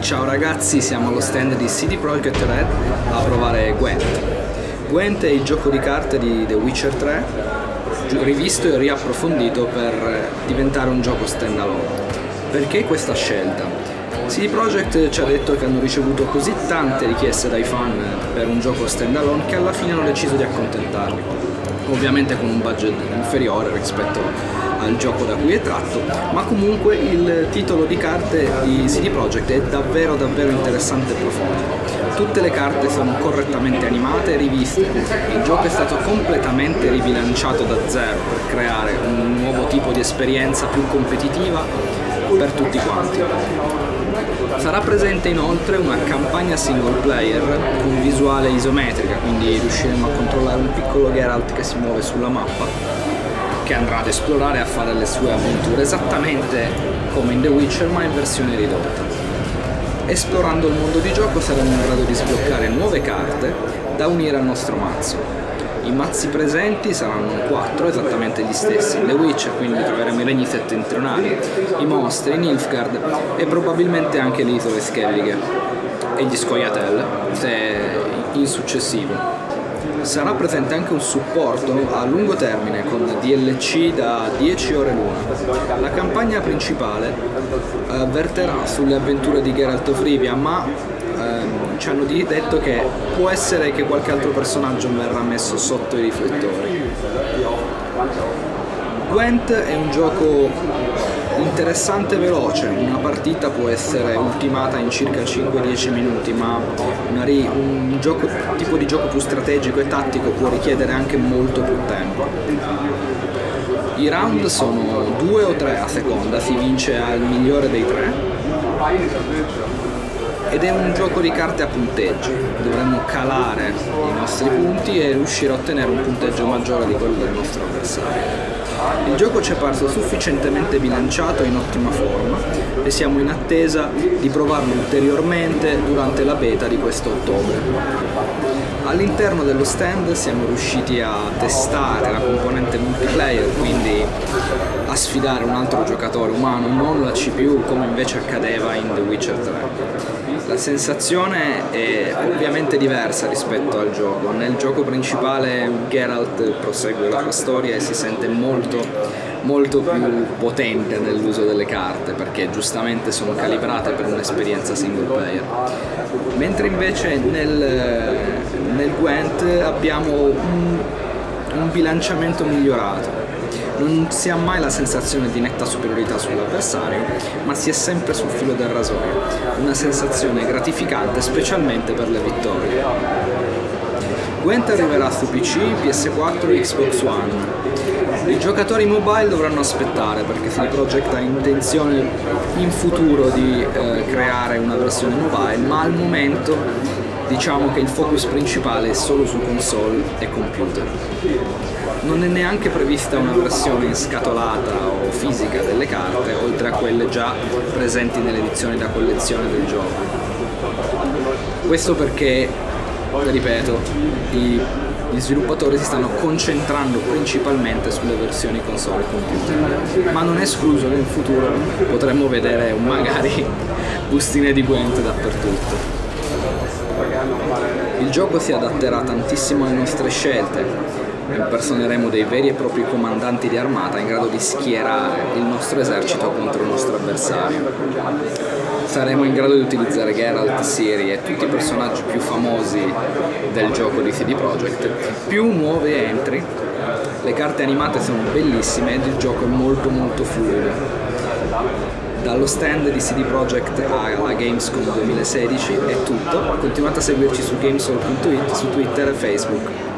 Ciao ragazzi, siamo allo stand di CD Projekt Red a provare Gwent. Gwent è il gioco di carte di The Witcher 3, rivisto e riapprofondito per diventare un gioco standalone. Perché questa scelta? CD Projekt ci ha detto che hanno ricevuto così tante richieste dai fan per un gioco standalone che alla fine hanno deciso di accontentarli. Ovviamente con un budget inferiore rispetto al gioco da cui è tratto, ma comunque il titolo di carte di CD Projekt è davvero interessante e profondo. Tutte le carte sono correttamente animate e riviste, il gioco è stato completamente ribilanciato da zero per creare un nuovo tipo di esperienza più competitiva per tutti quanti. Sarà presente inoltre una campagna single player con visuale isometrica, quindi riusciremo a controllare un piccolo Geralt che si muove sulla mappa, che andrà ad esplorare e a fare le sue avventure esattamente come in The Witcher, ma in versione ridotta. Esplorando il mondo di gioco saremo in grado di sbloccare nuove carte da unire al nostro mazzo. I mazzi presenti saranno 4, esattamente gli stessi in The Witcher, quindi troveremo i regni settentrionali, i mostri, Nilfgaard e probabilmente anche le isole Skellige e gli Scoia'tael, se in successivo. Sarà presente anche un supporto a lungo termine con DLC da 10 ore l'una. La campagna principale verterà sulle avventure di Geralt of Rivia, ma ci hanno detto che può essere che qualche altro personaggio verrà messo sotto i riflettori. Gwent è un gioco interessante e veloce, una partita può essere ultimata in circa 5-10 minuti, ma un tipo di gioco più strategico e tattico può richiedere anche molto più tempo. I round sono 2 o 3 a seconda, si vince al migliore dei 3. Ed è un gioco di carte a punteggi, dovremmo calare i nostri punti e riuscire a ottenere un punteggio maggiore di quello del nostro avversario. Il gioco ci è parso sufficientemente bilanciato e in ottima forma e siamo in attesa di provarlo ulteriormente durante la beta di questo ottobre. All'interno dello stand siamo riusciti a testare la componente multiplayer, quindi a sfidare un altro giocatore umano, non la CPU come invece accadeva in The Witcher 3. La sensazione è ovviamente diversa rispetto al gioco. Nel gioco principale Geralt prosegue la sua storia e si sente molto più potente nell'uso delle carte, perché giustamente sono calibrate per un'esperienza single player. Mentre invece nel Gwent abbiamo un bilanciamento migliorato. Non si ha mai la sensazione di netta superiorità sull'avversario, ma si è sempre sul filo del rasoio. Una sensazione gratificante, specialmente per le vittorie. Gwent arriverà su PC, PS4 e Xbox One. I giocatori mobile dovranno aspettare, perché CD Projekt ha intenzione in futuro di creare una versione mobile, ma al momento diciamo che il focus principale è solo su console e computer. Non è neanche prevista una versione inscatolata o fisica delle carte, oltre a quelle già presenti nelle edizioni da collezione del gioco. Questo perché, ripeto, gli sviluppatori si stanno concentrando principalmente sulle versioni console e computer, ma non è escluso che in futuro potremmo vedere magari bustine di Gwent dappertutto. Il gioco si adatterà tantissimo alle nostre scelte. Impersoneremo dei veri e propri comandanti di armata in grado di schierare il nostro esercito contro il nostro avversario. Saremo in grado di utilizzare Geralt, Ciri e tutti i personaggi più famosi del gioco di CD Projekt, più nuove entry. Le carte animate sono bellissime ed il gioco è molto fluido. Dallo stand di CD Projekt alla Gamescom 2016 è tutto, continuate a seguirci su gamesol.it, su Twitter e Facebook.